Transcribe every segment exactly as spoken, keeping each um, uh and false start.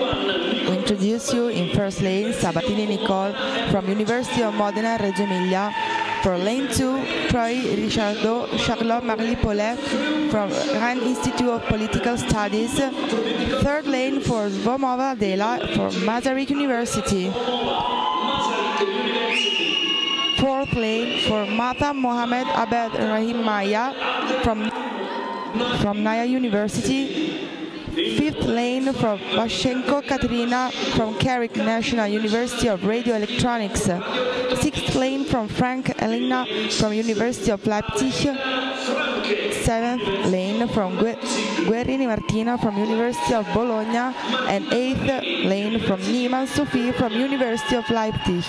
We introduce you in first lane Sabatini Nicole from University of Modena, Reggio Emilia. For lane two, Troy Richardot Charlotte-Marie Paulet from Rennes Institute of Political Studies. Third lane for Zvomova Adela from Masaryk University. Fourth lane for Mata Mohamed Abed Rahim Maya from, from Naya University. Fifth lane for Vashenko Katerina from Carrick National University of Radio Electronics. Sixth lane from Frank Elena from University of Leipzig. Seventh lane from Guerrini Martina from University of Bologna. And eighth lane from Niemann Sophie from University of Leipzig.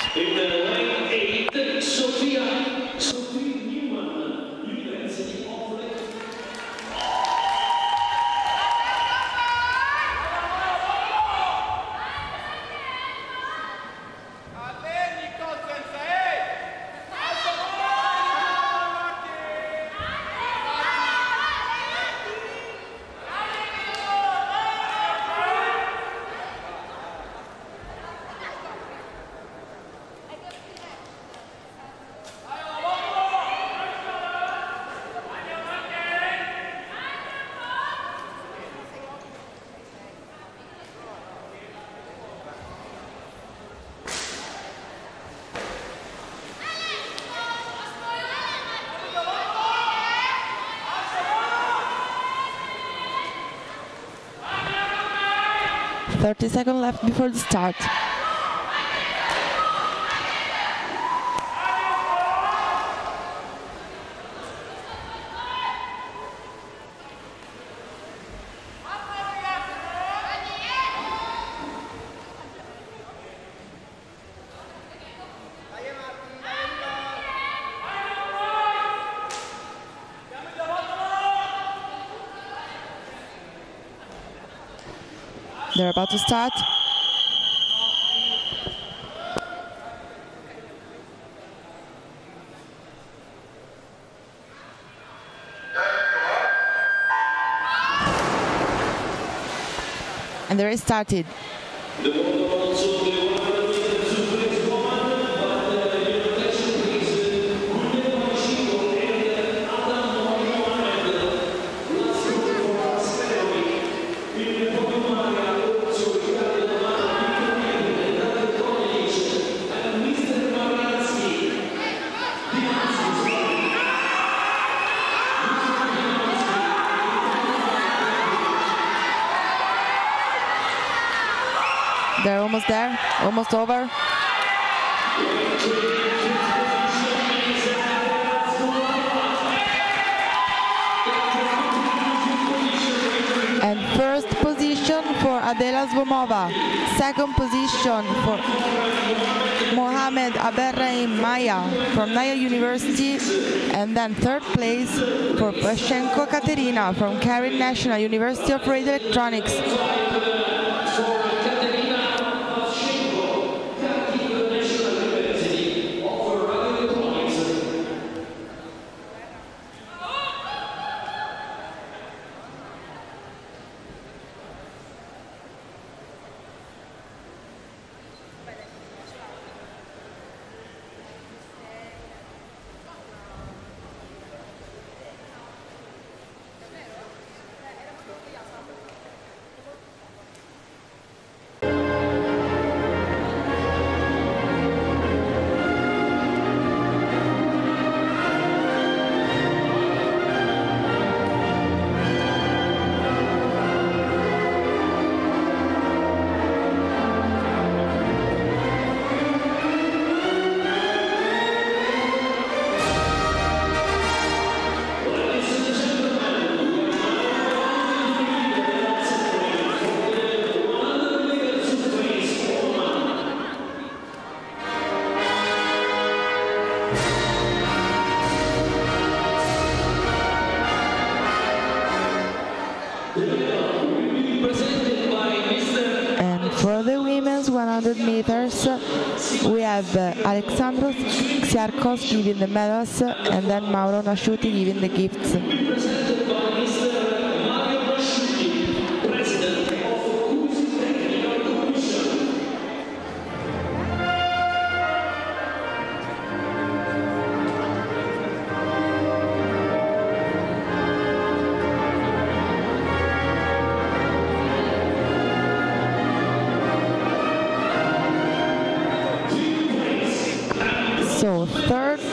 thirty seconds left before the start. They're about to start. And the race started. They're almost there, almost over. And first position for Adela Zvomova. Second position for Mohamed Aberrahim Maya from Naya University. And then third place for Vashenko Katerina from Carrick National University of Radio Electronics. For the women's one hundred meters, we have uh, Alexandros Xiarkos giving the medals and then Mauro Nasciuti giving the gifts.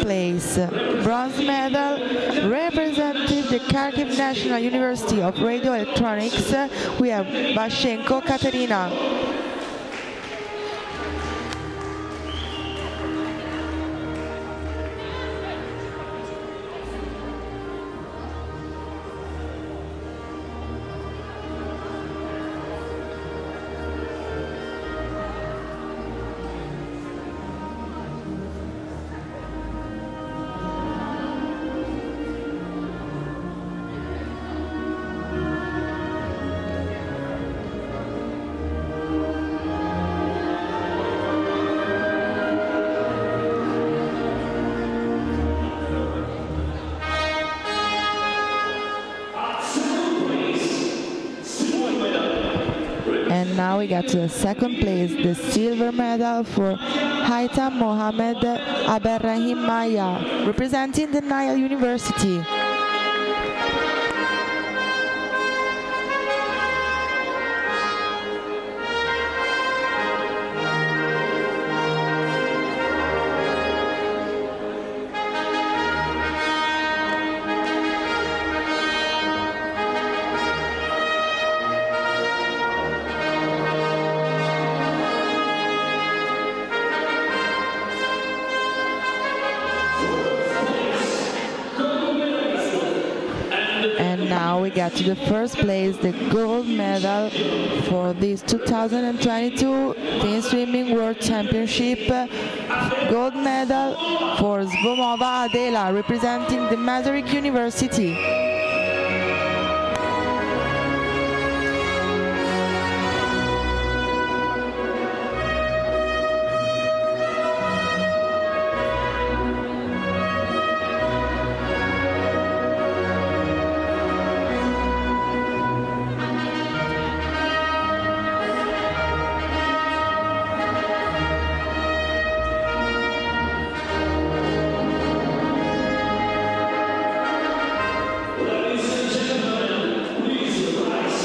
place, bronze medal, representing the Kharkiv National University of Radio Electronics, we have Bashenko Katerina. And now we got to the second place, the silver medal for Haitham Mohamed Abderrahim Maya, representing the Nile University. And now we got to the first place, the gold medal for this two thousand twenty-two Team Swimming World Championship. Gold medal for Zvomova Adela, representing the Masaryk University.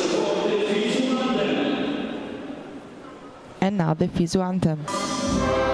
And now the FISU anthem.